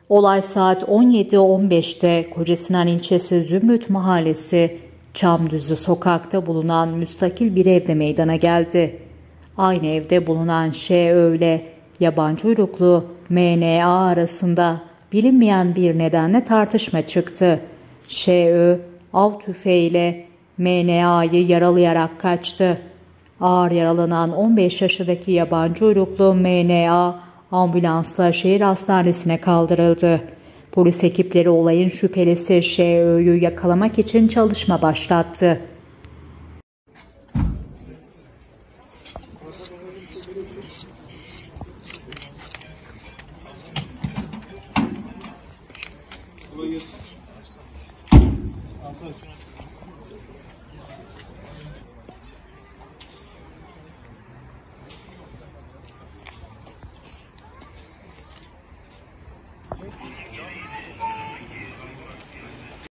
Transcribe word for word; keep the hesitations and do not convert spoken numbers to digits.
Olay saat on yedi on beşte Kocasinan ilçesi Zümrüt Mahallesi Çamdüzü sokakta bulunan müstakil bir evde meydana geldi. Aynı evde bulunan Ş.Ö. ile yabancı uyruklu M N A arasında bilinmeyen bir nedenle tartışma çıktı. Ş.Ö. av tüfeğiyle M N A'yı yaralayarak kaçtı. Ağır yaralanan on beş yaşındaki yabancı uyruklu M N A ambulansla şehir hastanesine kaldırıldı. Polis ekipleri olayın şüphelisi Ş.Ö.'yu yakalamak için çalışma başlattı.